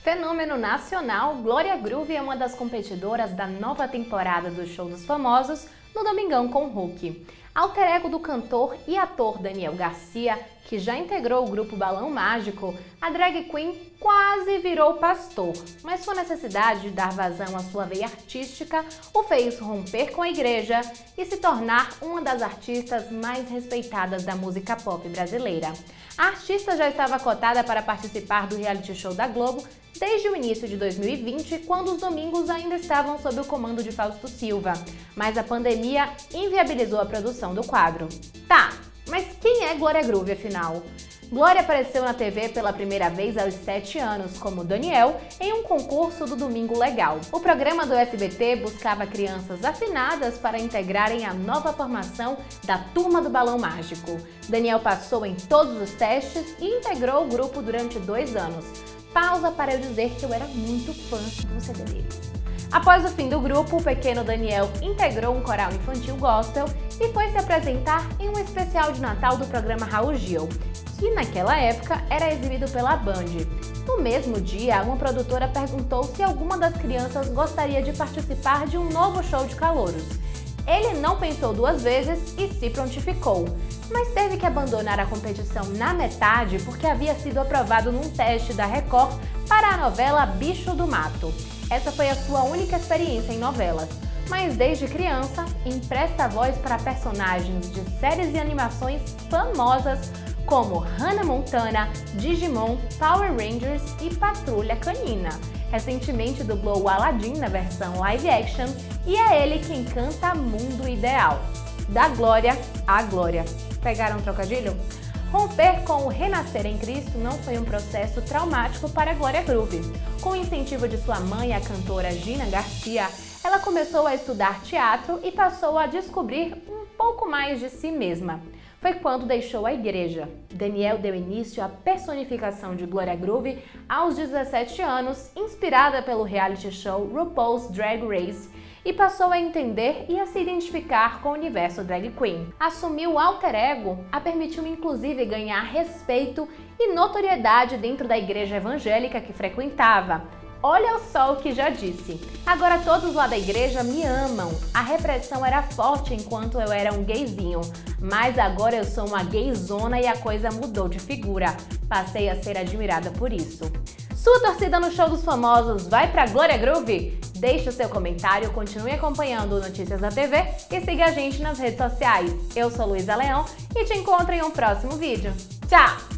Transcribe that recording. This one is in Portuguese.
Fenômeno nacional, Glória Groove é uma das competidoras da nova temporada do Show dos Famosos no Domingão com Hulk. Alter ego do cantor e ator Daniel Garcia, que já integrou o grupo Balão Mágico, a drag queen quase virou pastor, mas sua necessidade de dar vazão à sua veia artística o fez romper com a igreja e se tornar uma das artistas mais respeitadas da música pop brasileira. A artista já estava cotada para participar do reality show da Globo desde o início de 2020, quando os domingos ainda estavam sob o comando de Fausto Silva, mas a pandemia inviabilizou a produção do quadro. Tá, mas quem é Glória Groove, afinal? Glória apareceu na TV pela primeira vez aos 7 anos, como Daniel, em um concurso do Domingo Legal. O programa do SBT buscava crianças afinadas para integrarem a nova formação da Turma do Balão Mágico. Daniel passou em todos os testes e integrou o grupo durante 2 anos. Pausa para eu dizer que eu era muito fã do CD deles. Após o fim do grupo, o pequeno Daniel integrou um coral infantil gospel e foi se apresentar em um especial de Natal do programa Raul Gil, que naquela época era exibido pela Band. No mesmo dia, uma produtora perguntou se alguma das crianças gostaria de participar de um novo show de calouros. Ele não pensou 2 vezes e se prontificou, mas teve que abandonar a competição na metade porque havia sido aprovado num teste da Record para a novela Bicho do Mato. Essa foi a sua única experiência em novelas, mas desde criança empresta voz para personagens de séries e animações famosas como Hannah Montana, Digimon, Power Rangers e Patrulha Canina. Recentemente dublou o Aladdin na versão live action e é ele quem canta Mundo Ideal. Da Glória à Glória. Pegaram um trocadilho? Romper com o renascer em Cristo não foi um processo traumático para Glória Groove. Com o incentivo de sua mãe, a cantora Gina Garcia, ela começou a estudar teatro e passou a descobrir um pouco mais de si mesma. Foi quando deixou a igreja. Daniel deu início à personificação de Glória Groove aos 17 anos, inspirada pelo reality show RuPaul's Drag Race, e passou a entender e a se identificar com o universo drag queen. Assumir o alter ego a permitiu inclusive ganhar respeito e notoriedade dentro da igreja evangélica que frequentava. Olha só o que já disse. Agora todos lá da igreja me amam. A repressão era forte enquanto eu era um gayzinho, mas agora eu sou uma gayzona e a coisa mudou de figura. Passei a ser admirada por isso. Sua torcida no Show dos Famosos vai pra Glória Groove? Deixe o seu comentário, continue acompanhando Notícias da TV e siga a gente nas redes sociais. Eu sou Luísa Leão e te encontro em um próximo vídeo. Tchau!